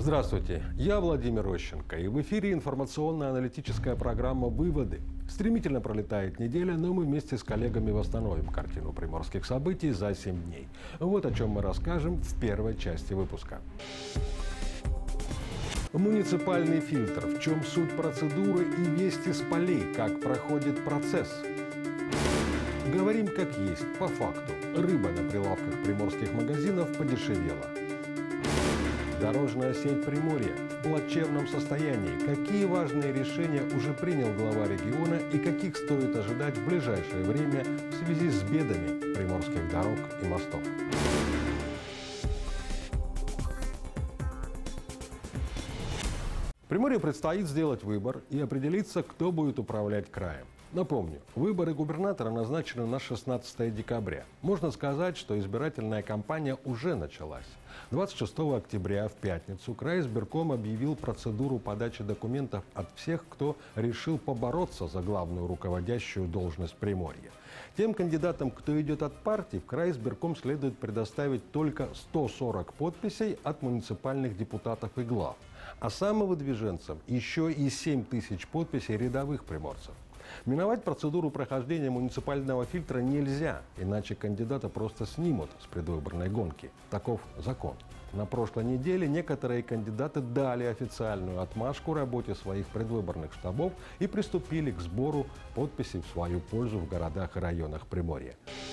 Здравствуйте, я Владимир Рощенко, и в эфире информационно-аналитическая программа «Выводы». Стремительно пролетает неделя, но мы вместе с коллегами восстановим картину приморских событий за 7 дней. Вот о чем мы расскажем в первой части выпуска. Муниципальный фильтр. В чем суть процедуры и вести с полей, как проходит процесс. Говорим как есть, по факту. Рыба на прилавках приморских магазинов подешевела. Дорожная сеть Приморья в плачевном состоянии. Какие важные решения уже принял глава региона и каких стоит ожидать в ближайшее время в связи с бедами приморских дорог и мостов? Приморью предстоит сделать выбор и определиться, кто будет управлять краем. Напомню, выборы губернатора назначены на 16 декабря. Можно сказать, что избирательная кампания уже началась. 26 октября в пятницу крайизбирком объявил процедуру подачи документов от всех, кто решил побороться за главную руководящую должность Приморья. Тем кандидатам, кто идет от партии, в крайизбирком следует предоставить только 140 подписей от муниципальных депутатов и глав. А самовыдвиженцам еще и 7 тысяч подписей рядовых приморцев. Миновать процедуру прохождения муниципального фильтра нельзя, иначе кандидата просто снимут с предвыборной гонки. Таков закон. На прошлой неделе некоторые кандидаты дали официальную отмашку работе своих предвыборных штабов и приступили к сбору подписей в свою пользу в городах и районах Приморья.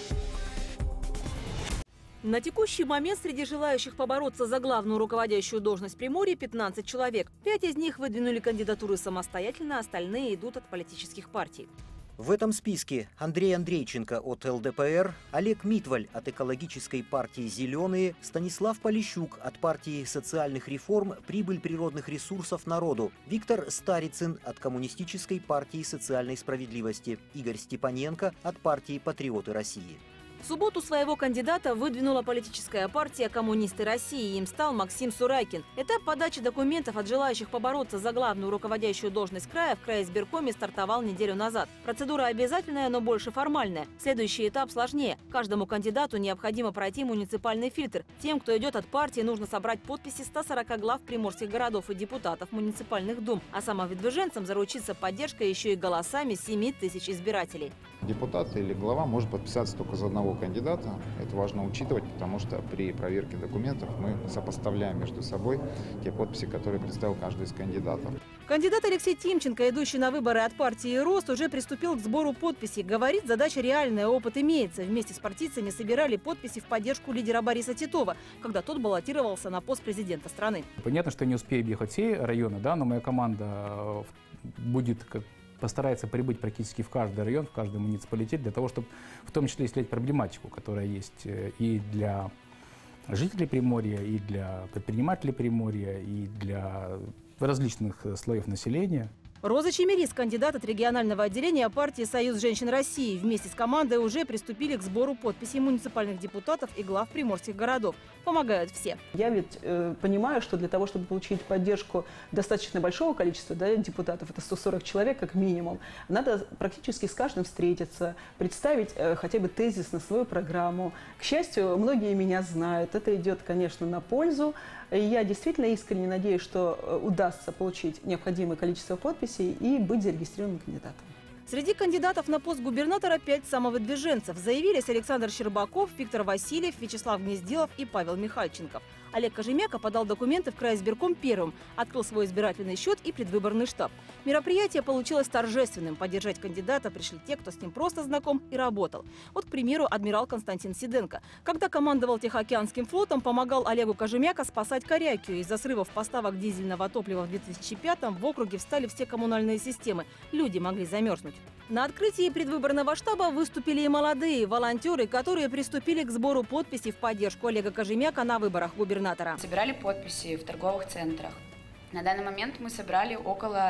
На текущий момент среди желающих побороться за главную руководящую должность Приморья 15 человек. 5 из них выдвинули кандидатуры самостоятельно, остальные идут от политических партий. В этом списке Андрей Андрейченко от ЛДПР, Олег Митваль от экологической партии «Зеленые», Станислав Полищук от партии социальных реформ «Прибыль природных ресурсов народу», Виктор Старицын от коммунистической партии социальной справедливости, Игорь Степаненко от партии «Патриоты России». В субботу своего кандидата выдвинула политическая партия «Коммунисты России», им стал Максим Сурайкин. Этап подачи документов от желающих побороться за главную руководящую должность края в крайизбиркоме стартовал неделю назад. Процедура обязательная, но больше формальная. Следующий этап сложнее. Каждому кандидату необходимо пройти муниципальный фильтр. Тем, кто идет от партии, нужно собрать подписи 140 глав приморских городов и депутатов муниципальных дум. А самовыдвиженцам заручиться поддержкой еще и голосами 7 тысяч избирателей. Депутат или глава может подписаться только за одного кандидата. Это важно учитывать, потому что при проверке документов мы сопоставляем между собой те подписи, которые представил каждый из кандидатов. Кандидат Алексей Тимченко, идущий на выборы от партии «Рост», уже приступил к сбору подписей. Говорит, задача реальная, опыт имеется. Вместе с партийцами собирали подписи в поддержку лидера Бориса Титова, когда тот баллотировался на пост президента страны. Понятно, что не успею объехать все районы, да, но моя команда будет постарается прибыть практически в каждый район, в каждый муниципалитет, для того, чтобы в том числе исследовать проблематику, которая есть и для жителей Приморья, и для предпринимателей Приморья, и для различных слоев населения. Роза Чемерис, кандидат от регионального отделения партии «Союз женщин России», вместе с командой уже приступили к сбору подписей муниципальных депутатов и глав приморских городов. Помогают все. Я ведь понимаю, что для того, чтобы получить поддержку достаточно большого количества депутатов, это 140 человек как минимум, надо практически с каждым встретиться, представить хотя бы тезисно свою программу. К счастью, многие меня знают. Это идет, конечно, на пользу. Я действительно искренне надеюсь, что удастся получить необходимое количество подписей и быть зарегистрированным кандидатом. Среди кандидатов на пост губернатора 5 самовыдвиженцев. Заявились Александр Щербаков, Виктор Васильев, Вячеслав Гнездилов и Павел Михальченков. Олег Кожемяка подал документы в крайизбирком первым, открыл свой избирательный счет и предвыборный штаб. Мероприятие получилось торжественным. Поддержать кандидата пришли те, кто с ним просто знаком и работал. Вот, к примеру, адмирал Константин Сиденко. Когда командовал Тихоокеанским флотом, помогал Олегу Кожемяка спасать Корякию. Из-за срывов поставок дизельного топлива в 2005-м в округе встали все коммунальные системы. Люди могли замерзнуть. На открытии предвыборного штаба выступили и молодые волонтеры, которые приступили к сбору подписей в поддержку Олега Кожемяка на выборах губернатора. Собирали подписи в торговых центрах. На данный момент мы собрали около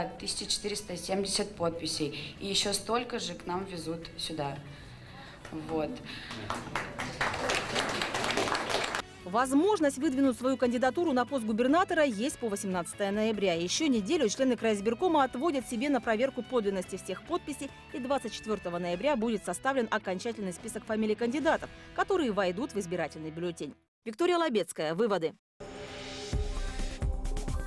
1470 подписей. И еще столько же к нам везут сюда. Вот. Возможность выдвинуть свою кандидатуру на пост губернатора есть по 18 ноября. Еще неделю члены крайизбиркома отводят себе на проверку подлинности всех подписей, и 24 ноября будет составлен окончательный список фамилий кандидатов, которые войдут в избирательный бюллетень. Виктория Лобецкая. Выводы.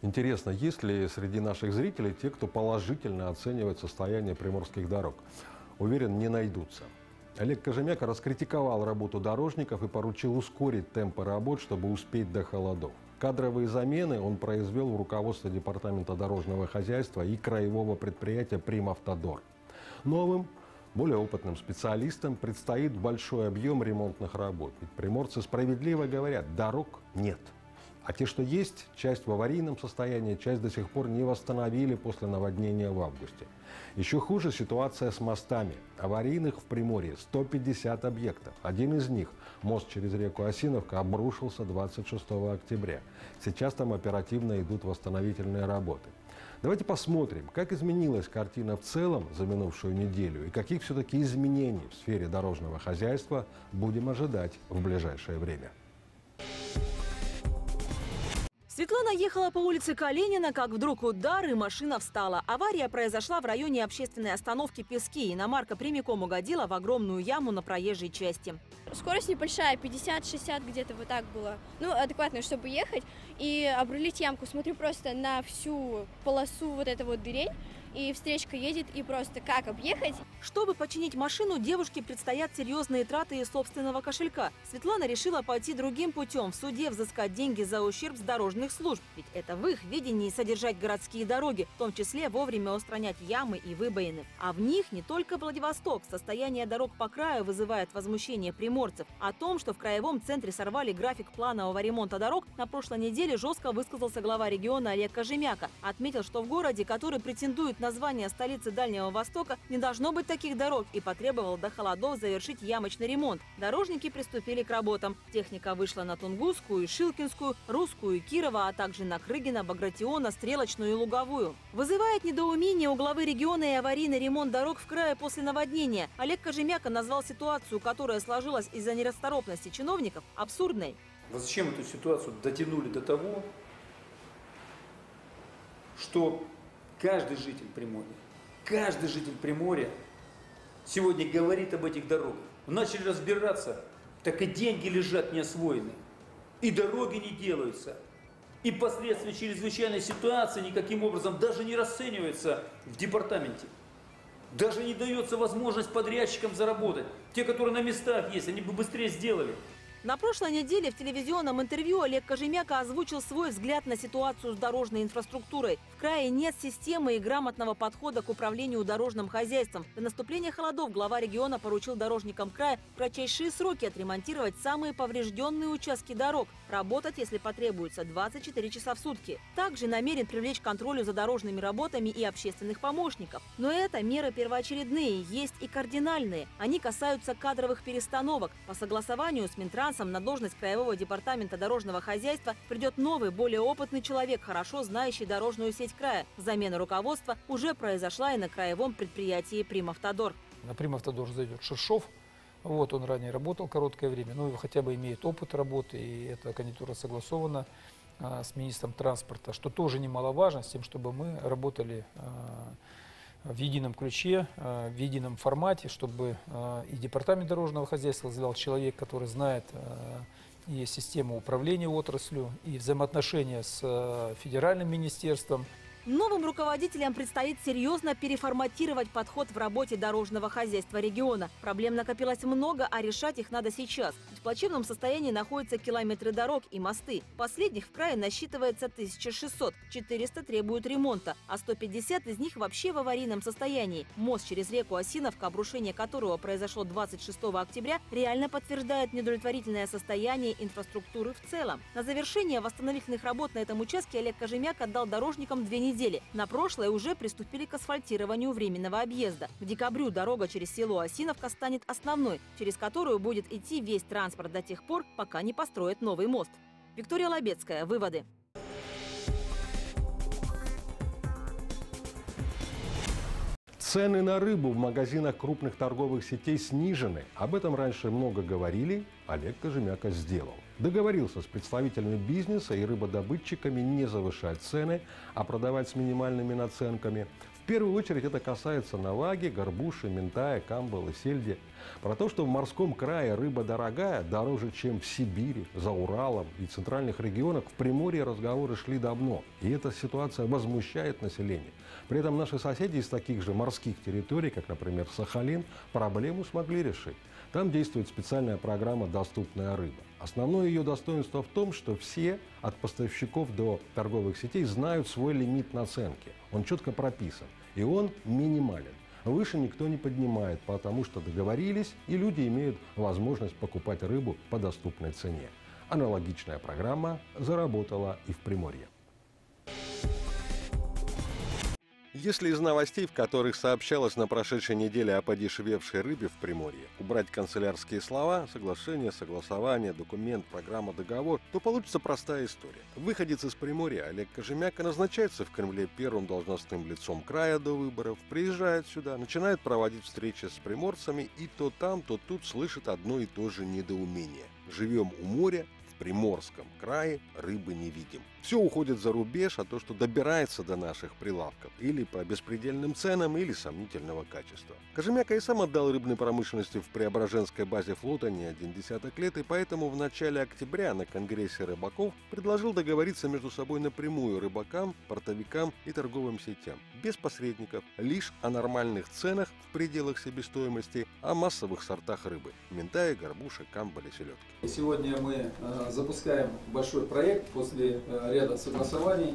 Интересно, есть ли среди наших зрителей те, кто положительно оценивает состояние приморских дорог? Уверен, не найдутся. Олег Кожемяка раскритиковал работу дорожников и поручил ускорить темпы работ, чтобы успеть до холодов. Кадровые замены он произвел в руководстве Департамента дорожного хозяйства и краевого предприятия «Примавтодор». Новым, более опытным специалистам предстоит большой объем ремонтных работ. Ведь приморцы справедливо говорят, дорог нет. А те, что есть, часть в аварийном состоянии, часть до сих пор не восстановили после наводнения в августе. Еще хуже ситуация с мостами. Аварийных в Приморье 150 объектов. Один из них, мост через реку Осиновка, обрушился 26 октября. Сейчас там оперативно идут восстановительные работы. Давайте посмотрим, как изменилась картина в целом за минувшую неделю и каких все-таки изменений в сфере дорожного хозяйства будем ожидать в ближайшее время. Светлана ехала по улице Калинина, как вдруг удар, и машина встала. Авария произошла в районе общественной остановки «Пески». Иномарка прямиком угодила в огромную яму на проезжей части. Скорость небольшая, 50-60 где-то вот так было. Ну, адекватно, чтобы ехать и обрулить ямку. Смотрю просто на всю полосу вот этой вот дырень. И встречка едет, и просто как объехать. Чтобы починить машину, девушке предстоят серьезные траты из собственного кошелька. Светлана решила пойти другим путем – в суде взыскать деньги за ущерб с дорожных служб. Ведь это в их видении содержать городские дороги, в том числе вовремя устранять ямы и выбоины. А в них не только Владивосток. Состояние дорог по краю вызывает возмущение приморцев. О том, что в краевом центре сорвали график планового ремонта дорог, на прошлой неделе жестко высказался глава региона Олег Кожемяка. Отметил, что в городе, который претендует на звание столицы Дальнего Востока, не должно быть таких дорог, и потребовал до холодов завершить ямочный ремонт. Дорожники приступили к работам. Техника вышла на Тунгусскую, Шилкинскую, Русскую, Кирова, а также на Крыгина, Багратиона, Стрелочную и Луговую. Вызывает недоумение у главы региона и аварийный ремонт дорог в крае после наводнения. Олег Кожемяка назвал ситуацию, которая сложилась из-за нерасторопности чиновников, абсурдной. Вот зачем эту ситуацию дотянули до того, что каждый житель Приморья сегодня говорит об этих дорогах. Начали разбираться, так и деньги лежат неосвоенные, и дороги не делаются, и последствия чрезвычайной ситуации никаким образом даже не расцениваются в департаменте. Даже не дается возможность подрядчикам заработать. Те, которые на местах есть, они бы быстрее сделали. На прошлой неделе в телевизионном интервью Олег Кожемяка озвучил свой взгляд на ситуацию с дорожной инфраструктурой. В крае нет системы и грамотного подхода к управлению дорожным хозяйством. До наступления холодов глава региона поручил дорожникам края в кратчайшие сроки отремонтировать самые поврежденные участки дорог. Работать, если потребуется, 24 часа в сутки. Также намерен привлечь к контролю за дорожными работами и общественных помощников. Но это меры первоочередные, есть и кардинальные. Они касаются кадровых перестановок. По согласованию с Минтрансом на должность Краевого департамента дорожного хозяйства придет новый, более опытный человек, хорошо знающий дорожную сеть края. Замена руководства уже произошла и на краевом предприятии «Примавтодор». На «Примавтодор» зайдет Шершов. Вот, он ранее работал короткое время, но хотя бы имеет опыт работы, и эта кандидатура согласована с министром транспорта, что тоже немаловажно, с тем, чтобы мы работали в едином ключе, в едином формате, чтобы и департамент дорожного хозяйства возглавлял человек, который знает и систему управления отраслью, и взаимоотношения с федеральным министерством. Новым руководителям предстоит серьезно переформатировать подход в работе дорожного хозяйства региона. Проблем накопилось много, а решать их надо сейчас. В плачевном состоянии находятся километры дорог и мосты. Последних в крае насчитывается 1600, 400 требуют ремонта, а 150 из них вообще в аварийном состоянии. Мост через реку Осиновка, обрушение которого произошло 26 октября, реально подтверждает неудовлетворительное состояние инфраструктуры в целом. На завершение восстановительных работ на этом участке Олег Кожемяк отдал дорожникам 2 недели. На прошлое уже приступили к асфальтированию временного объезда. К декабрю дорога через село Осиновка станет основной, через которую будет идти весь транспорт до тех пор, пока не построят новый мост. Виктория Лобецкая. Выводы. Цены на рыбу в магазинах крупных торговых сетей снижены. Об этом раньше много говорили, Олег Кожемяка сделал. Договорился с представителями бизнеса и рыбодобытчиками не завышать цены, а продавать с минимальными наценками. В первую очередь это касается наваги, горбуши, минтая, камбалы, сельди. Про то, что в морском крае рыба дорогая, дороже, чем в Сибири, за Уралом и центральных регионах, в Приморье разговоры шли давно. И эта ситуация возмущает население. При этом наши соседи из таких же морских территорий, как, например, Сахалин, проблему смогли решить. Там действует специальная программа «Доступная рыба». Основное ее достоинство в том, что все, от поставщиков до торговых сетей, знают свой лимит наценки. Он четко прописан, и он минимален. Выше никто не поднимает, потому что договорились, и люди имеют возможность покупать рыбу по доступной цене. Аналогичная программа заработала и в Приморье. Если из новостей, в которых сообщалось на прошедшей неделе о подешевевшей рыбе в Приморье, убрать канцелярские слова, соглашение, согласование, документ, программа, договор, то получится простая история. Выходец из Приморья Олег Кожемяка назначается в Кремле первым должностным лицом края до выборов, приезжает сюда, начинает проводить встречи с приморцами и то там, то тут слышит одно и то же недоумение. Живем у моря, в Приморском крае рыбы не видим. Все уходит за рубеж, а то, что добирается до наших прилавков, или по беспредельным ценам, или сомнительного качества. Кожемяка и сам отдал рыбной промышленности в Преображенской базе флота не один десяток лет, и поэтому в начале октября на Конгрессе рыбаков предложил договориться между собой напрямую рыбакам, портовикам и торговым сетям. Без посредников, лишь о нормальных ценах в пределах себестоимости, о массовых сортах рыбы – минтая, горбуша, камбали, селедки. Сегодня мы запускаем большой проект после ряда согласований,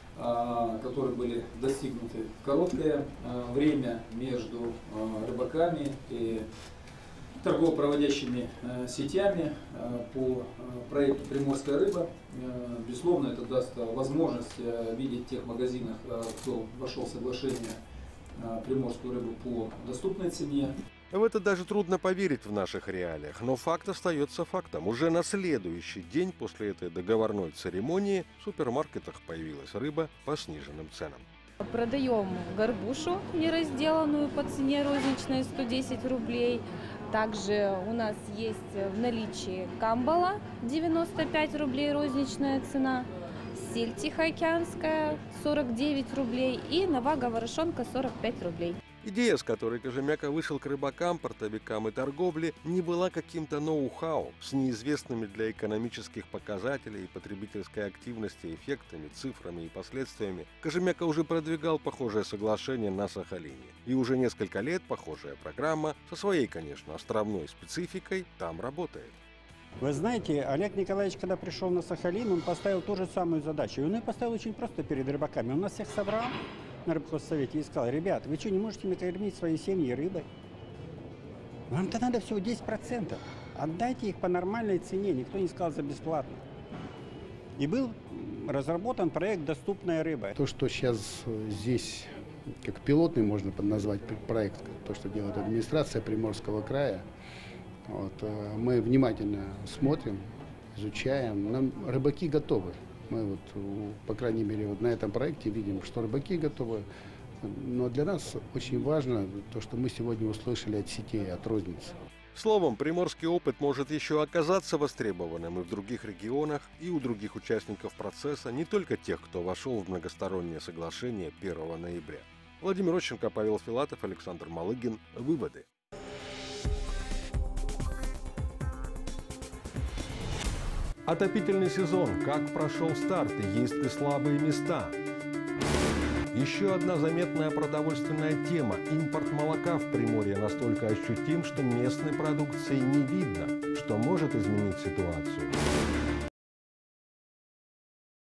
которые были достигнуты в короткое время между рыбаками и торгово-проводящими сетями по проекту «Приморская рыба». Безусловно, это даст возможность видеть в тех магазинах, кто вошел в соглашение, приморскую рыбу по доступной цене. В это даже трудно поверить в наших реалиях, но факт остается фактом. Уже на следующий день после этой договорной церемонии в супермаркетах появилась рыба по сниженным ценам. Продаем горбушу неразделанную по цене розничной 110 рублей. Также у нас есть в наличии камбала 95 рублей розничная цена, сельдь тихоокеанская 49 рублей и навага-ворошонка 45 рублей. Идея, с которой Кожемяка вышел к рыбакам, портовикам и торговле, не была каким-то ноу-хау с неизвестными для экономических показателей и потребительской активности эффектами, цифрами и последствиями. Кожемяка уже продвигал похожее соглашение на Сахалине. И уже несколько лет похожая программа, со своей, конечно, островной спецификой, там работает. Вы знаете, Олег Николаевич, когда пришел на Сахалин, он поставил ту же самую задачу. И он ее поставил очень просто перед рыбаками. Он нас всех собрал на рыбхозсовете и сказал: ребят, вы что, не можете накормить свои семьи рыбой? Вам-то надо всего 10%. Отдайте их по нормальной цене, никто не сказал за бесплатно. И был разработан проект «Доступная рыба». То, что сейчас здесь, как пилотный можно назвать проект, то, что делает администрация Приморского края, вот, мы внимательно смотрим, изучаем. Нам рыбаки готовы. Мы вот, по крайней мере, вот на этом проекте видим, что рыбаки готовы. Но для нас очень важно то, что мы сегодня услышали от сетей, от розницы. Словом, приморский опыт может еще оказаться востребованным и в других регионах, и у других участников процесса, не только тех, кто вошел в многостороннее соглашение 1 ноября. Владимир Ощенко, Павел Филатов, Александр Малыгин. Выводы. Отопительный сезон. Как прошел старт и есть ли слабые места? Еще одна заметная продовольственная тема. Импорт молока в Приморье настолько ощутим, что местной продукции не видно, что может изменить ситуацию.